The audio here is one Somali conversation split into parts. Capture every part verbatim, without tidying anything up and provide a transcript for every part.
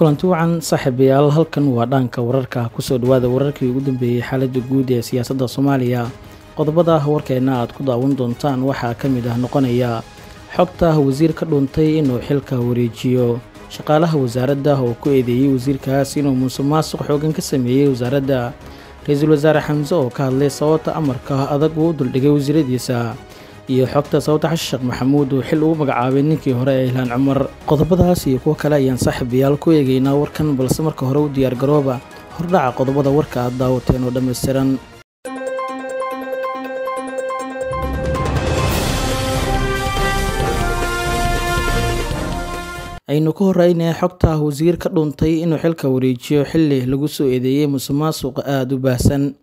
kulanti wacan saaxiibayaal halkan waa dhanka wararka ku soo dhawaada wararkii ugu dambeeyay xaaladda guud ee siyaasadda Soomaaliya. Qodobada warkeena aad ku daawan doontaan waxaa ka mid ah noqonaya xogta wasiir ka dhuntay inuu xilka wareejiyo shaqaalaha wasaaradda oo ku eedeeyay wasiirkaas inuu musuqmaasuq xoogan ka sameeyay wasaaradda. Ra'iisul Wasaare Xamse oo ka hadlay sababta amarka adag uu duldhigay wasiiradiisa iyo xogta sababta Sheekh Maxamuud uu xil ugu magacaabay ninkii hore ee Ilhaan Cumar. Qodobadaas iyo kuwa kale ayaan saaxiibayaal ku eegaynaa warkan, balse marka hore u diyaar garooba hordhaca qodobada warka aad daawateen oo dhammaystiran. aynu ku horeynaa xogta wasiir ka dhuntay inuu xilka wareejiyo xilli lagu soo eedeeyay musuqmaasuq aad u baahsan,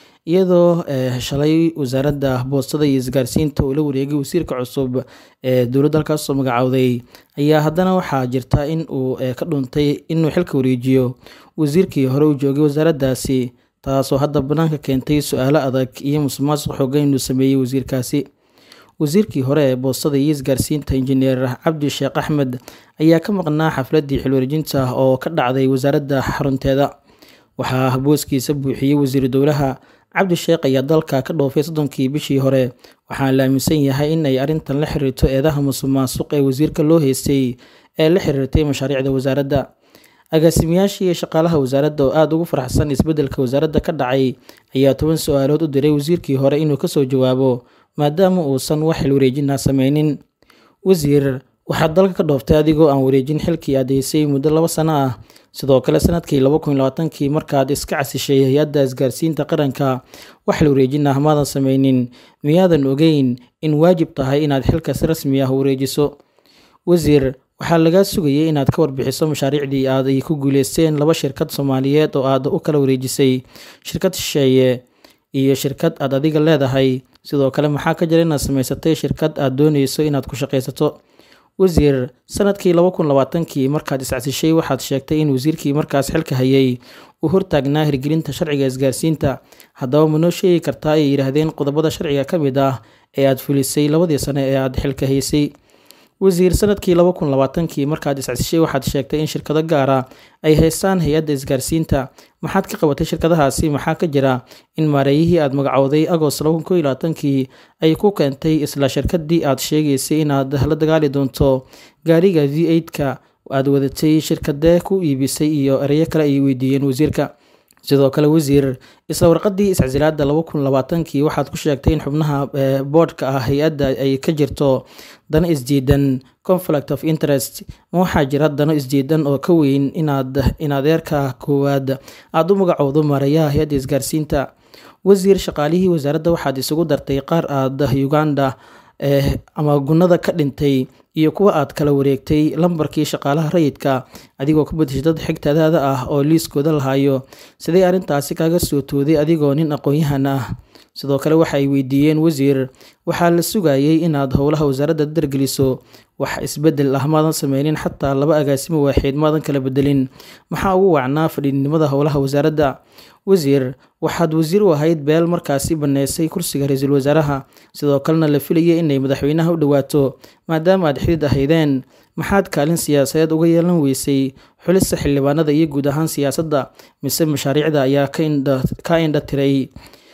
iyadoo shalay wasaaradda boostada iyo isgaarsiinta uu la wareegay wasiirka cusub ee dowladda halkaas soo magacawday, ayaa haddana waxaa jirta in uu ka dhuntay inuu xilka wareejiyo wasiirkii hore u joogay wasaaraddaasi, taasoo hadda banaanka keentay su'aalo adag iyo musuqmaasuq xoogan inuu sameeyay wasiirkaasi. wasiirkii hore ee boostada iyo isgaarsiinta injineer Cabdi Sheekh Axmed ayaa ka maqnaa xafladii xil wareejinta oo ka dhacday wasaaradda xarunteeda. waxaa booskiisa buuxiyay wasiir dowlaha Cabdi Sheekh ayaa dalka ka dhoofay soddonkii bishii hore, waxaana la aaminsan yahay in ay arrintan la xiriirto eedaha musuqmaasuq ee wasiirka loo haystay ee la xiriirtay mashaariicda wasaaradda. agaasimayaashii iyo shaqaalaha wasaaradda oo aad ugu faraxsan isbeddelka wasaaradda ka dhacay ayaa toban su'aalood u diray wasiirkii hore inuu ka soo jawaabo, maadaama uusan wax xil wareejina sameynin. wasiir waxaad dalka ka dhooftay adigoo aan wareejin xilkii aad haysay muddo laba sano ah. sidoo kale sanadkii laba kun iyo labaatankii markaad iska casishay hay-adda isgaarsiinta qaranka wax xil wareejin ah maadan sameynin, miyaadan ogeyn in waajib tahay inaad xilka si rasmi ah u wareejiso? wasiir waxaa lagaa sugayay inaad ka warbixiso mashaariicdii aad ay ku guuleysteen laba shirkad Soomaaliyeed oo aad u kala wareejisay shirkad shisheeye iyo shirkad aad adiga leedahay. sidoo kale maxaa ka jira inaad samaysatay shirkad aad doonayso inaad ku shaqaysato? wasiir sanadkii laba kun iyo labaatankii markaad iscasishay waxaad sheegtay in wasiirkii markaas xilka hayay uu hortaagnaa hirgelinta sharciga isgaarsiinta. haddaba ma noo sheegi kartaa ay yidhaahdeen qodobada sharciga ka mid ah ee aad fulisay labadii sano ee aad xilka haysay? wasiir sanadkii laba kun iyo labaatankii markaad iscasishay waxaad sheegtay in shirkado gaara ay haystaan hay-adda isgaarsiinta. maxaad ka qabatay shirkadahaasi? maxaa ka jira in maareeyihii aad magacowday Agost laba kun iyo labaatankii ay ku keentay isla shirkadii aad sheegaysay inaad la dagaali doonto gaariga V eight-ka aad wadatay shirkadee ku iibisay iyo erayo kale ay weydiiyeen wasiirka. sidoo kale wasiir isla warqadii iscasilaadda laba kun iyo labaatankii waxaad ku sheegtay in xubnaha boardka ah hay-adda ay ka jirto dano isdiidan conflict of interest. ma waxaa jira dano isdiidan oo ka weyn inaad inadeerka koowaad aad u magacowdo maareeyaha hay-adda isgaarsiinta? wasiir shaqaalihii wasaaradda waxaad isugu dartay qaar aad Uganda eh, ama gunnada ka dhintay iyo kuwa aad kala wareegtay lambarkii shaqaalaha rayidka adigoo ka badishay dad xigtadaada ah oo liiskooda lahayo. sidee arrintaasi kaaga soo tooday adigoo nin aqoon-yahan ah? sidoo kale waxa ay weydiiyeen wasiir waxaa la sugayay inaad howlaha wasaaradda dargeliso, wax isbeddel ah maadan sameynin, xataa laba agaasimo waaxeed maadan kala bedelin. maxaa ugu wacnaa fadhiidnimada howlaha wasaaradda? wasiir waxaad wasiir u ahayd beel markaasi baneysay kursiga ra'iisul wasaaraha, sidoo kalena la filayay inay madaxweynaha u dhawaato maadaama aad xidid ahaydeen. maxaad kaalin siyaasadeed uga yeelan weysay xulista xildhibaanada iyo guud ahaan siyaasadda, mise mashaariicda ayaa ka indha ka indha tiray?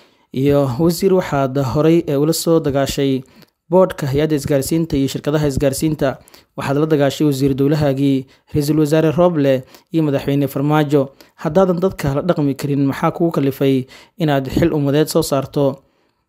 iyo wasiir waxaad horay ula soo dagaashay boodhka hay-adda isgaarsiinta iyo shirkadaha isgaarsiinta. waxaad la dagaashay wasiir dowlahaagii Ra'iisul Wasaare Roble iyo madaxweyne Farmaajo. haddaadan dadka la dhaqmi karin maxaa kugu kalifay inaad xil umadeed soo saarto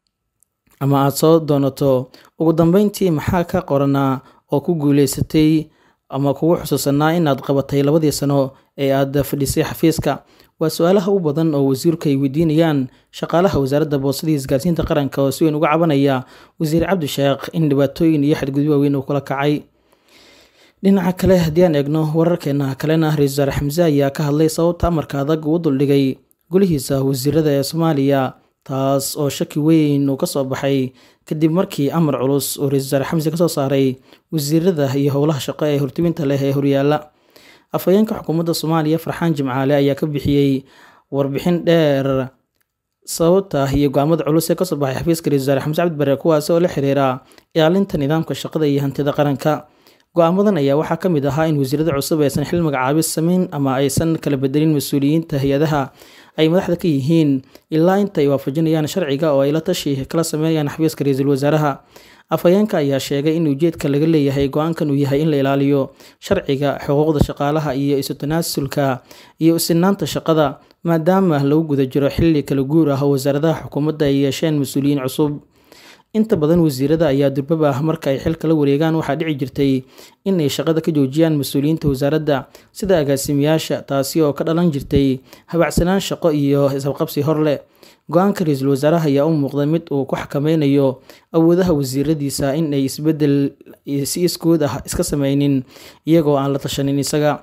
ama aad soo doonato? ugu dambeyntii maxaa ka qoranaa oo ku guuleysatay ama kugu xusuusanaa inaad qabatay labadii sano ee aad fadhisay xafiiska? waa su'aalaha u badan oo wasiirku ay weydiinayaan shaqaalaha wasaaradda boostada iyo isgaarsiinta qaranka oo si weyn uga cabanaya wasiir Cabdi Sheekh in dhibaatooyin iyo xadgudub waaweyn uu kula kacay. dhinaca kale haddii aan eegno wararkeena kalena, Ra'iisul Wasaare Xamse ayaa ka hadlay sababta amarka adag uu duldhigay golihiisa wasiirada ee Soomaaliya, taas oo shaki weyn uu ka soo baxay kadib markii amar culus oo Ra'iisul Wasaare Xamse ka soo saaray wasiirada iyo howlaha shaqo ee hortiminta leh ee horyaala. afhayeenka xukuumadda Soomaaliya Farxaan Jimcaale ayaa ka bixiyay warbixin dheer sababta iyo go'aamada culus ee ka soo baxay xafiiska Ra'iisul Wasaare Xamse Cabdi Barre kuwaas oo la xiriira ilaalinta nidaamka shaqada iyo hantida qaranka. go'aamadan ayaa waxaa ka mid ahaa in wasiirada cusub aysan xil magacaabis samayn ama aysan kala bedelin mas-uuliyiinta hay-adaha ay madaxda ka yihiin ilaa inta ay waafajinayaan sharciga oo ay la tashi kala sameeyaan xafiiska ra-iisul wasaaraha. Afhayeenka ayaa sheegay in ujeedka laga leeyahay go'aankan uu yahay in la ilaaliyo sharciga, xuquuqda shaqaalaha iyo isu tanaasulka iyo sinaanta shaqada, maadaama lagu guda jiro xilli kala guur ah oo wasaaradaha xukuumadda ay yeesheen mas-uuliyiin cusub. Inta badan wasiirada ayaa durbaba ah marka ay xilka la wareegaan waxaa dhici jirtay in ay shaqada ka joojiyaan mas-uuliyiinta wasaaradda sida agaasimayaasha, taasi oo ka dhalan jirtay habacsanaan shaqo iyo isqabqabsi hor leh. Go'aanka ra-iisul wasaaraha ayaa u muuqda mid uu ku xakameynayo awoodaha wasiiradiisa in ay isbedel si iskood ah iska sameynin iyagoo aan la tashanin isaga.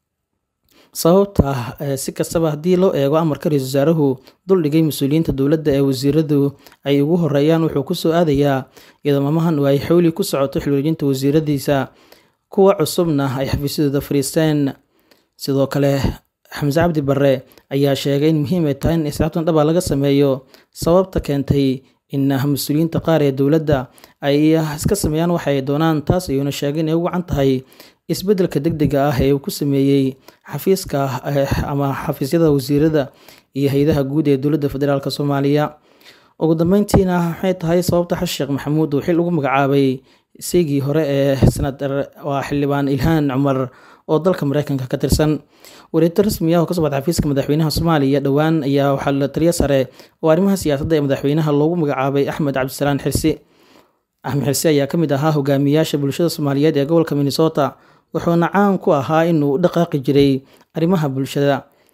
Sababta si kastaba haddii loo eego amarka ra-iisul wasaaruhu duldhigay mas-uuliyiinta dowladda ee wasiiradu ay ugu horeeyaan wuxuu kusoo aadayaa iyadoo maalmahan ay xowli ku socoto xil wareejinta wasiiradiisa, kuwa cusubna ay xafiisyadooda fariisteen. Sidoo kale Xamse Cabdi Barre ayaa sheegay in muhiim ay tahay in xisaabtan dhab ah laga sameeyo sababta keentay in mas-uuliyiinta qaar ee dowladda ay iska sameeyaan waxa ay doonaan. Taas ayuuna sheegay inay ugu wacan tahay isbedelka degdega ah ee uu ku sameeyey xafiiska ama xafiisyada wasiirada iyo hay'adaha guud ee dowladda federaalka Soomaaliya. Ugu dambeyntiina waxay tahay sababta Xasan Sheekh Maxamuud uu xil ugu magacaabay isaygii hore ee senator waa xildhibaan Ilhaan Cumar oo dalka Mareykanka ka tirsan. Wareegto rasmi ah oo ka soo baxday xafiiska madaxweynaha Soomaaliya dhowaan ayaa waxaa la taliye sare oo arrimaha siyaasadda ee madaxweynaha loogu magacaabay Axmed Cabdisalaan Xirsi. Axmed Xirsi ayaa ka mid ahaa hogaamiyaasha bulshada Soomaaliyeed ee gobolka Minnesota, wuxuuna caan ku ahaa inuu u dhaqaaqi jiray arrimaha bulshada.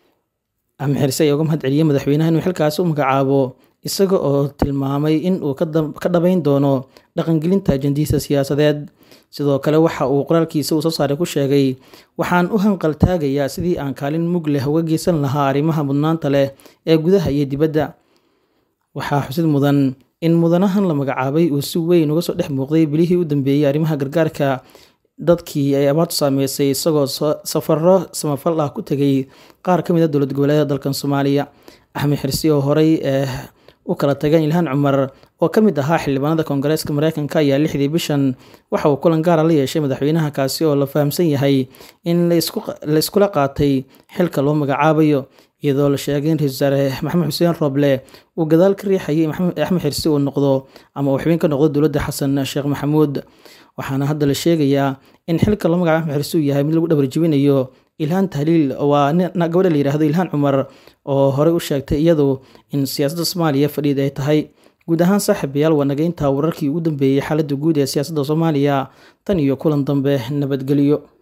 Axmed Xirsi ayaa uga mahad celiyey madaxweynaha inuu xilkaasi u magacaabo, isaga oo tilmaamay in uu ka dhabayn doono dhaqangelinta ajandihiisa siyaasadeed. Sidoo kale waxa uu qoraalkiisa uu soo saaray ku sheegay, waxaan u hanqal taagayaa sidii aan kaalin mug leh uga geysan lahaa arrimaha mudnaanta leh ee gudaha iyo dibadda. Waxaa xusid mudan in mudanahan la magacaabay uu si weyn uga soo dhex muuqday bilihii u dambeeyey arrimaha gargaarka dadkii ay abaartu saameysay, isagoo safarro samafal ah ku tegay qaar ka mid ah dowlad goboleedyada dalkan Soomaaliya. Axmed Xirsi oo horey u kala tageen Ilhaan Cumar oo ka mid ahaa xildhibaanada Koongareeska Mareykanka ayaa lixdii bishan waxa uu kulan gaar ah la yeeshay madaxweynaha, kaasi oo la fahamsan yahay in la iskula qaatay xilka loo magacaabayo, iyadoo la sheegay in ra-iisul wasaare Maxamed Xuseen Roble uu gadaal ka riixayay Axmed Xirsi uu noqdo ama uu xubin ka noqdo dowladda Xasan Sheekh Maxamuud. Waxaana hadda la sheegayaa in xilka loo magacaabo Axmed Xirsi uu yahay mid lagu dhabar jebinayo Ilhaan Tahliil, waa gabadha la yiraahdo Ilhaan Cumar oo horey u sheegtay iyadu in siyaasadda Soomaaliya fadhiid ay tahay. Guud ahaan saaxiibayaal, waa naga intaa wararkii ugu dambeeyey xaaladda guud ee siyaasadda Soomaaliya. Tan iyo kulan dambe, nabadgelyo.